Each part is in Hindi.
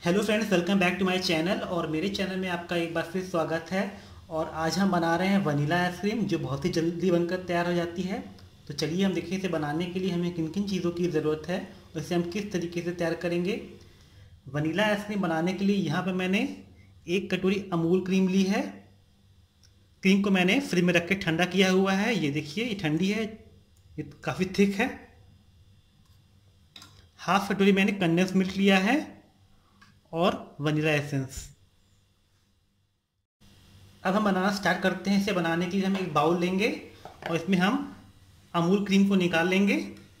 Hello friends, welcome back to my channel. और मेरे चैनल में आपका एक बार फिर स्वागत है। और आज हम बना रहे हैं वनीला आइसक्रीम, जो बहुत ही जल्दी बनकर तैयार हो जाती है। तो चलिए हम देखें इसे बनाने के लिए हमें किन किन चीज़ों की ज़रूरत है और इसे हम किस तरीके से तैयार करेंगे। वनीला आइसक्रीम बनाने के लिए यहाँ पर मैंने 1 कटोरी अमूल क्रीम ली है। क्रीम को मैंने फ्रिज में रख के ठंडा किया हुआ है। ये देखिए, ये ठंडी है, ये काफ़ी थिक है। हाफ कटोरी मैंने कंडेंस मिल्क लिया है और वनीला एसेंस। अब हम बनाना स्टार्ट करते हैं। इसे बनाने के लिए हम एक बाउल लेंगे और इसमें हम अमूल क्रीम को निकाल लेंगे।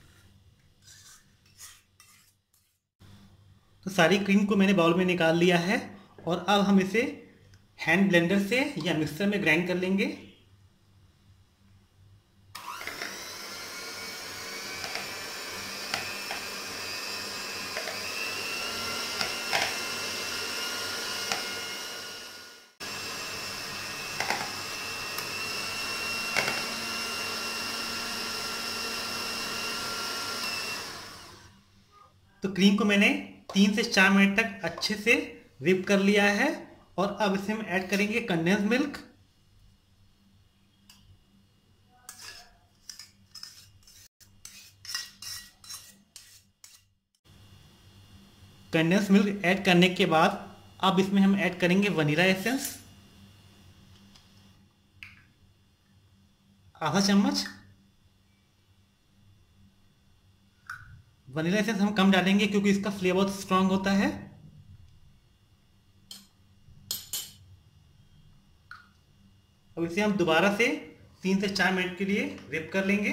तो सारी क्रीम को मैंने बाउल में निकाल लिया है और अब हम इसे हैंड ब्लेंडर से या मिक्सर में ग्राइंड कर लेंगे। तो क्रीम को मैंने 3 से 4 मिनट तक अच्छे से व्हिप कर लिया है और अब इसे हम ऐड करेंगे condense milk. Condense milk add करने के बाद अब इसमें हम ऐड करेंगे वनीला एसेंस, आधा चम्मच। वनीला एसेंस हम कम डालेंगे क्योंकि इसका फ्लेवर बहुत स्ट्रांग होता है। अब इसे हम दोबारा से 3 से 4 मिनट के लिए व्हिप कर लेंगे।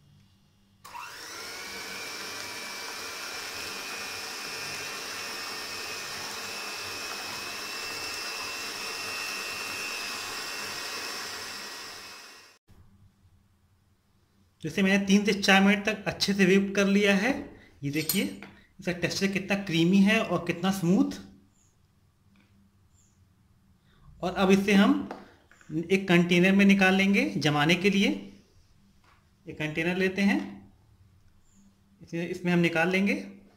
जैसे मैंने 3 से 4 मिनट तक अच्छे से व्हिप कर लिया है। ये देखिए इसका टेक्सचर कितना क्रीमी है और कितना स्मूथ। और अब इसे हम एक कंटेनर में निकाल लेंगे जमाने के लिए। एक कंटेनर लेते हैं, इसमें हम निकाल लेंगे।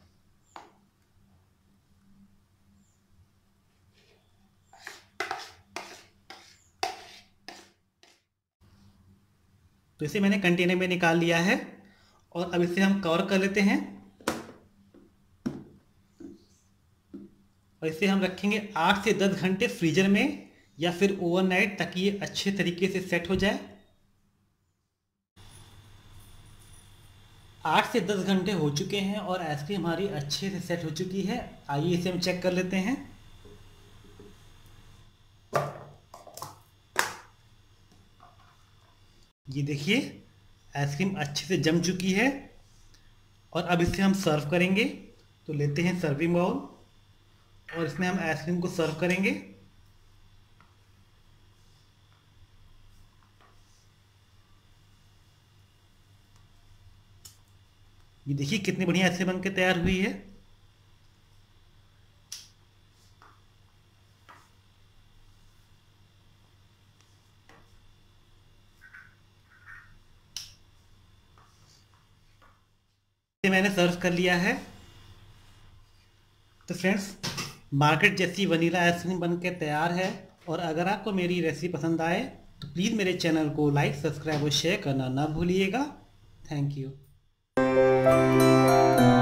तो इसे मैंने कंटेनर में निकाल लिया है और अब इसे हम कवर कर लेते हैं और इसे हम रखेंगे 8 से 10 घंटे फ्रीजर में या फिर ओवरनाइट, ताकि ये अच्छे तरीके से सेट हो जाए। 8 से 10 घंटे हो चुके हैं और आइसक्रीम हमारी अच्छे से सेट हो चुकी है। आइए इसे हम चेक कर लेते हैं। ये देखिए आइसक्रीम अच्छे से जम चुकी है और अब इसे हम सर्व करेंगे। तो लेते हैं सर्विंग बाउल और इसमें हम आइसक्रीम को सर्व करेंगे। ये देखिए कितनी बढ़िया ऐसे बन के तैयार हुई है। ये मैंने सर्व कर लिया है। तो फ्रेंड्स, मार्केट जैसी वनीला आइसक्रीम बन के तैयार है। और अगर आपको मेरी रेसिपी पसंद आए तो प्लीज़ मेरे चैनल को लाइक, सब्सक्राइब और शेयर करना ना भूलिएगा। Thank you.